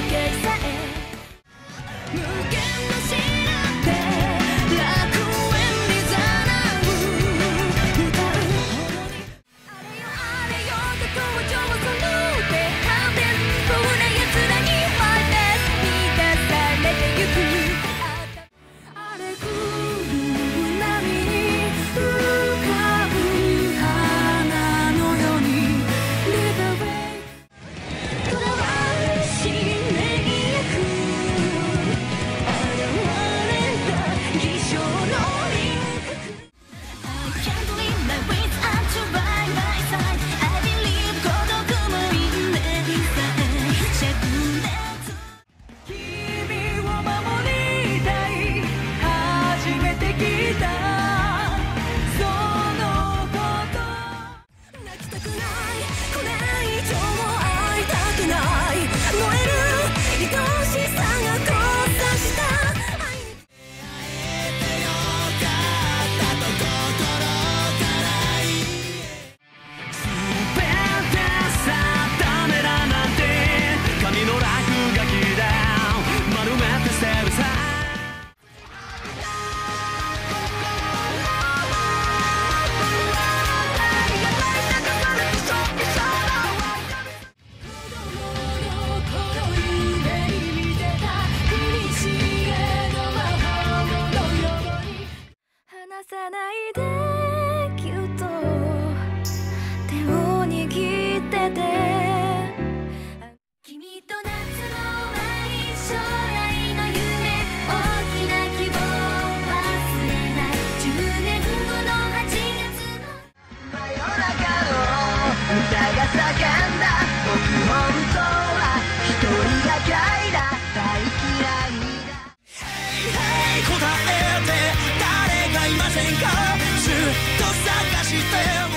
けさえ無限の知らって楽園にざらう歌うほどにあれよと登場をそろって破天荒な奴らにマイペースに出されてゆく荒れ狂う波に浮かぶ花のように Live away 囚われしめぎゆく現れた偽証の輪郭 I can't believe my wits are to by my side I believe 孤独も因縁さえしゃくんで君を守りたい初めて聞いたそのこと泣きたくないこれ以上会いたくない燃える愛しさが交差した愛に会えてよかったと心から言え全て定めだなんて紙の落書きだ丸めて捨てるさ離さないでぎゅっと手を握ってて君と夏の終わり将来の夢大きな希望忘れない10年後の8月の真夜中の歌が叫んだ僕本当は一人が嫌いだ大嫌いだ Hey, hey 答えて誰かいませんかずっと探して